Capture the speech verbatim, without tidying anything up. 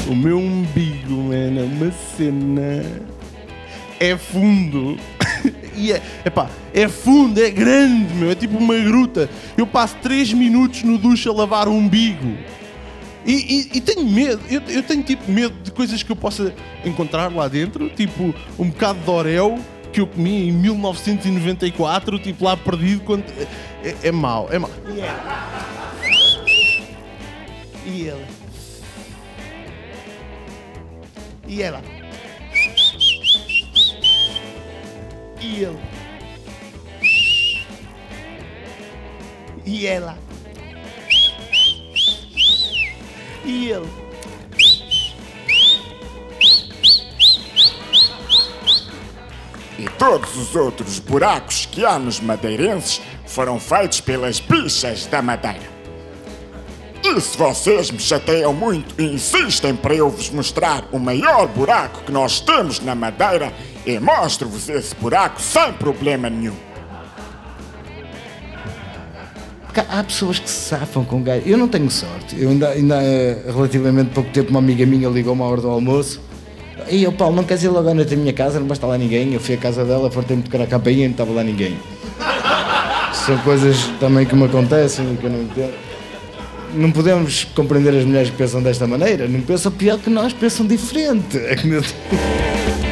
O meu umbigo, mano, é uma cena. É fundo. E é, epá, é fundo, é grande, meu. É tipo uma gruta. Eu passo três minutos no duche a lavar o umbigo. E, e, e tenho medo. Eu, eu tenho tipo medo de coisas que eu possa encontrar lá dentro. Tipo um bocado de Oreo que eu comi em mil novecentos e noventa e quatro. Tipo lá perdido. Quando... É, é mau, é mau. E ela? E ela? E ela? E ele? E ela? E ele? E todos os outros buracos que há nos madeirenses foram feitos pelas bichas da Madeira. E se vocês me chateiam muito e insistem para eu vos mostrar o maior buraco que nós temos na Madeira, eu mostro-vos esse buraco sem problema nenhum. Há pessoas que se safam com gajo. Eu não tenho sorte. Eu ainda, ainda há relativamente pouco tempo, uma amiga minha ligou-me à hora do almoço. E eu, Paulo, não queres ir logo à noite à minha casa? Não vai estar lá ninguém. Eu fui à casa dela, fartei-me de tocar a campainha e não estava lá ninguém. São coisas também que me acontecem e que eu não entendo. Não podemos compreender as mulheres que pensam desta maneira. Não pensam pior que nós, pensam diferente. É que meu Deus.